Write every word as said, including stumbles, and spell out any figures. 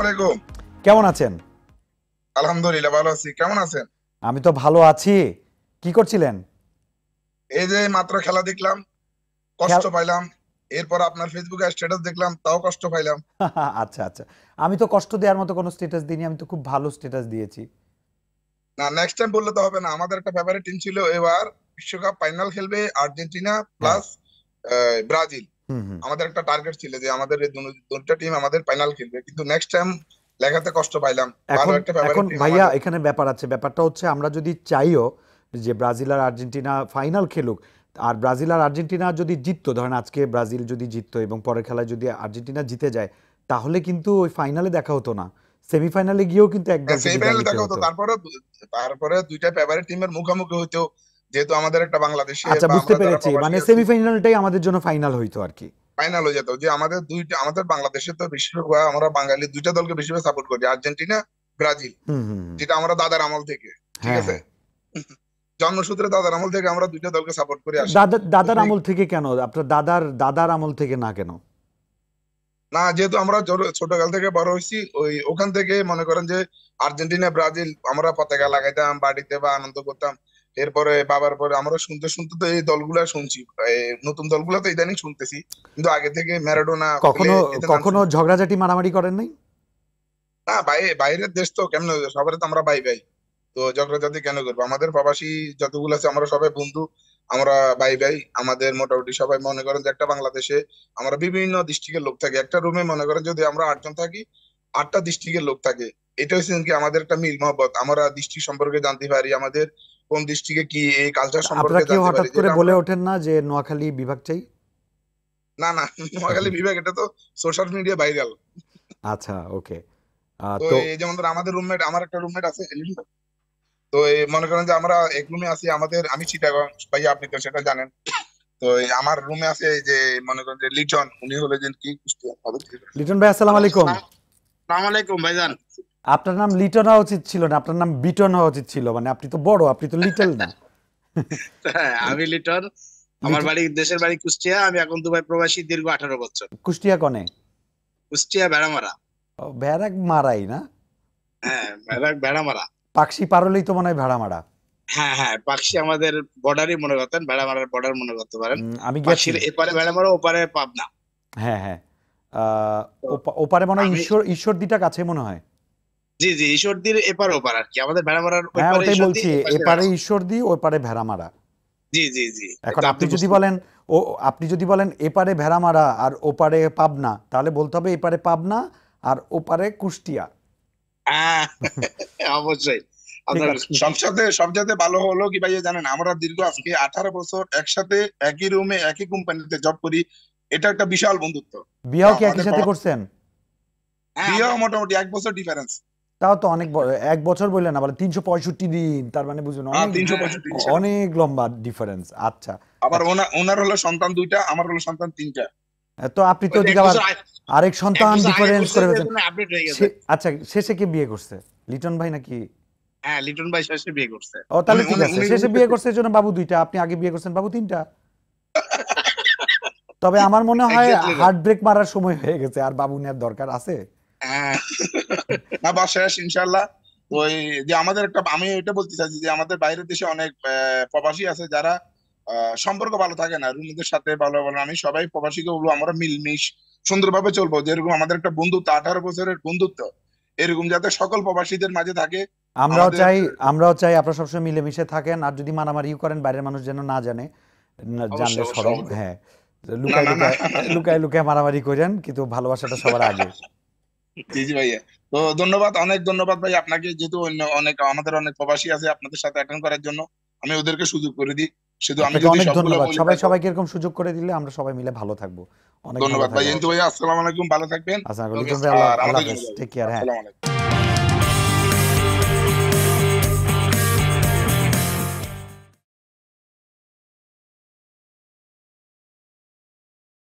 আলাইকুম। কেমন আছেন? আলহামদুলিল্লাহ ভালো আছি। কেমন আছেন? আমি তো ভালো আছি। কি করছিলেন? এই যে মাত্র খেলা দেখলাম, কষ্ট পাইলাম। এরপর আপনার ফেসবুকে স্ট্যাটাস দেখলাম, তাও কষ্ট পাইলাম। আচ্ছা আচ্ছা, আমি তো কষ্ট দেওয়ার মতো কোনো স্ট্যাটাস দিইনি, আমি তো খুব ভালো স্ট্যাটাস দিয়েছি। না, নেক্সট টাইম বললে তো হবে না। আমাদের একটা ফেভারিট টিম ছিল, এবার বিশ্বকাপ ফাইনাল খেলবে Argentina plus Brazil. Hmm hmm. আমাদের একটা টার্গেট ছিল যে আমাদের এই দুটো টিম আমাদের ফাইনাল খেলবে, কিন্তু নেক্সট টাইম লেখাতে কষ্ট পাইলাম। ভালো এখন একটা ফেভারিট এখন টিম ভাইয়া আমাদের। এখানে ব্যাপার আছে, ব্যাপারটা হচ্ছে আমরা যদি চাইও যে ব্রাজিল আর আর্জেন্টিনা ফাইনাল খেলুক, আর ব্রাজিল আর আর্জেন্টিনা যদি জিততো, ধরেন আজকে ব্রাজিল যদি জিততো এবং পরের খেলায় যদি আর্জেন্টিনা জিতে যায়, তাহলে কিন্তু ওই ফাইনালে দেখা হতো না, সেমিফাইনালে গিয়েও কিন্তু এক দলকে বিদায় সেমিফাইনালে নিতে দেখা হতো, হতো। তারপরে তারপরে দুইটা ফেভারিট টিমের মুখোমুখি হইতো, যেহেতু আমাদের একটা বাংলাদেশে আচ্ছা, বা বুঝতে আমরা যারা পেরেছি, প্রবাসী মানে আছি সেমিফাইনালটাই আমাদের জন্য ফাইনাল হইতো আর কি। ফাইনাল হয়ে যেত। যে আমাদের দুইটা আমাদের বাংলাদেশে তো বেশিরভাগ আমরা বাঙালি দুইটা দলকে বেশিরভাগ সাপোর্ট করি, আর্জেন্টিনা ব্রাজিল, হুম হুম হুম। যেটা আমরা দাদার আমল থেকে, ঠিক হ্যাঁ আছে, হ্যাঁ। জন্মসূত্রে দাদার আমল থেকে আমরা দুইটা দলকে সাপোর্ট করে আসি। দাদা তো দাদার সেই আমল থেকে কেন? আপনার দাদার দাদার আমল থেকে না কেন? না, যেহেতু আমরা জোর- ছোটকাল থেকে বড় হয়েছি, ওই ওখান থেকে মনে করেন যে আর্জেন্টিনা ব্রাজিল আমরা পতাকা লাগাইতাম বাড়িতে বা আনন্দ করতাম। এরপরে বাবার পরে আমরা শুনতে শুনতে তো এই দলগুলা শুনছি, এই নতুন দলগুলা তো ইদানিং শুনতেছি, কিন্তু আগে থেকে ম্যারাডোনা পেলে কখনো এদের নাম কখনো শুনছি। ঝগড়াঝাটি মারামারি করেন নাই? না, বাইরে বাইরের দেশ তো কেমন, সবাই তো আমরা ভাই ভাই, তো ঝগড়াঝাটি কেন করবো? আমাদের প্রবাসী যতগুলো আছে আমরা সবাই বন্ধু, আমরা ভাই ভাই। আমাদের মোটামুটি সবাই মনে করেন যে একটা বাংলাদেশে আমরা বিভিন্ন ডিস্ট্রিক্টের লোক থাকি, একটা রুমে মনে করেন যদি আমরা আটজন থাকি, আটটা ডিস্ট্রিক্টের লোক থাকে। এটা হচ্ছে কি আমাদের একটা মিল মহব্বত, আমরা ডিস্ট্রিক্ট সম্পর্কে জানতে পারি, আমাদের কোন ডিস্ট্রিক্টে কি এই কালচার আপনারা সম্পর্কে কেউ জানতে পারি, হঠাৎ করে যেটা বলে আমরা। ওঠেন না যে নোয়াখালী বিভাগ চাই? না না, নোয়াখালী বিভাগ এটা তো সোশ্যাল মিডিয়া ভাইরাল। আচ্ছা, ওকে। তো তো এই যেমন ধর আমাদের রুমমেট, আমার একটা রুমমেট আছে, তো এই মনে করেন যে আমরা এক রুমে আছি, আমাদের আমি চিটাগং, ভাইয়া আপনি তো সেটা জানেন। তো এই আমার রুমে আছে এই যে মনে করেন যে লিটন, উনি হলো যে কি কুষ্টিয়া হবে। লিটন ভাই, আসসালামু আলাইকুম। আসসালামু আলাইকুম ভাইজান। আপনার নাম লিটন হওয়া উচিত ছিল না, আপনার নাম বিটন হওয়া উচিত ছিল, মানে আপনি তো বড়, আপনি তো লিটল না। হ্যাঁ, আমি লিটন। আমার বাড়ি, দেশের বাড়ি কুষ্টিয়া। আমি এখন দুবাই প্রবাসী দীর্ঘ আঠারো বছর। কুষ্টিয়া কনে? কুষ্টিয়া ভেড়ামারা। ও, ভেড়া মারাই না? হ্যাঁ, ভেড়া ভেড়ামারা। পাকশি পারলেই তো মনে হয় ভেড়া মারা। হ্যাঁ হ্যাঁ, পাকশি আমাদের বর্ডারই মনে করতেন, ভেড়ামারার বর্ডার মনে করতে পারেন। উম, আমি গেছি। পাকশির এপারে ভেড়ামারা, ওপারে পাবনা। হ্যাঁ হ্যাঁ। আহ, তো ওপা- ওপারে মনে হয় আমি, ঈশ্বর ঈশ্বর দিটা কাছে মনে হয়। জি জি, ঈশ্বরদীর এপার ওপার আর কি, আমাদের ভেড়ামারার ওই হ্যাঁ, পারে ওটাই ঈশ্বরদী, বলছি, এপাশে এপারে ভেড়ামারা। ঈশ্বর দি, ওই পারে ভেড়া মারা। জি জি জি, এখন এটা আপনি আপনি যদি বুঝতে বলেন, ও আপনি যদি বলেন এপারে ভেড়া মারা আর ওপারে পাবনা, তাহলে বলতে হবে এপারে পাবনা আর ওপারে কুষ্টিয়া। হ্যাঁ, অবশ্যই ঠিক আপনার। আছে। সবসাথে সবচাইতে ভালো হলো কি ভাইয়া জানেন, আমরা দীর্ঘ আজকে আঠারো বছর একসাথে একই রুমে একই কোম্পানিতে জব করি। এটা একটা বিশাল বন্ধুত্ব। বিয়াও কি একই আমাদের সাথে প্রবা- করছেন? হ্যাঁ, বিয়েও আমরা- মোটামুটি এক বছর ডিফারেন্স। তাও তো অনেক বড়। এক বছর বললেন না, বলে তিনশো পঁয়ষট্টি দিন, তার মানে বুঝুন আর অনেক তিনশো হ্যাঁ, পঁয়ষট্টি অনেক লম্বা ডিফারেন্স। আচ্ছা। আবার ওনার ওনার হলো সন্তান দুইটা, আমার হলো সন্তান তিনটা। তো আপনি তো ওই যে এক ওদিকে আবার বছর আগে, আরেক এক সন্তান বছর আগে ডিফারেন্স করছে, করে যে ফেলছেন। জন্য আপডেট হয়ে গেছে। সে- আচ্ছা, শেষে কে বিয়ে করছে? লিটন ভাই নাকি? হ্যাঁ, লিটন ভাই শেষে বিয়ে করছে। ও, তাহলে উনি ঠিক উনি আছে, উনি শেষে বিয়ে করছে এর জন্য বাবু দুইটা, আপনি আগে বিয়ে করছেন বাবু তিনটা। তবে আমার মনে হয় এক্স্যাক্টলি। হার্ট ব্রেক মারার সময় হয়ে গেছে, আর বাবু নেওয়ার দরকার আছে? হ্যাঁ, না বা শেষ ইনশাল্লাহ। ওই যে আমাদের একটা, আমি এটা বলতে চাইছি যে আমাদের বাইরের দেশে অনেক আহ, প্রবাসী আছে যারা আহ, সম্পর্ক ভালো থাকে না রুমীদের সাথে, ভালো ভালো। আমি সবাই প্রবাসীকে বলবো আমরা মিলমিশ সুন্দরভাবে চলবো, যেরকম আমাদের একটা বন্ধুত্ব, আঠারো বছরের বন্ধুত্ব, এরকম যাতে সকল প্রবাসীদের মাঝে থাকে। আমরাও আমাদের চাই, আমরাও চাই আপনারা সবসময় মিলেমিশে থাকেন, আর যদি মারামারিও করেন বাইরের মানুষ যেন না জানে, না জানলে অবশ্যই অবশ্যই সরম। অবশ্যই। হ্যাঁ, না লুকায় না না লুকায় লুকায় লুকায় মারামারি করেন, কিন্তু ভালোবাসাটা সবার আগে। জি জি ভাইয়া। তো ধন্যবাদ, অনেক ধন্যবাদ ভাই আপনাকে, যেহেতু অন্য অনেক আমাদের অনেক প্রবাসী আছে আপনাদের সাথে অ্যাটেন্ড করার জন্য, আমি ওদেরকে সুযোগ করে দিই। শুধু আমি আপনাকে যদি অনেক সবগুলো ধন্যবাদ। বলি সবাই তারপর। সবাইকে এরকম সুযোগ করে দিলে আমরা সবাই মিলে ভালো থাকবো। অনেক ভালো ধন্যবাদ ভাই। থাকবেন। কিন্তু ভাইয়া আসসালামু আলাইকুম, ভালো থাকবেন। আচ্ছা, লিটন ভাই, আল্লাহ আর আল্লাহ আমাদের হাফেজ, জন্য টেক কেয়ার। হ্যাঁ। আসসালামু আলাইকুম।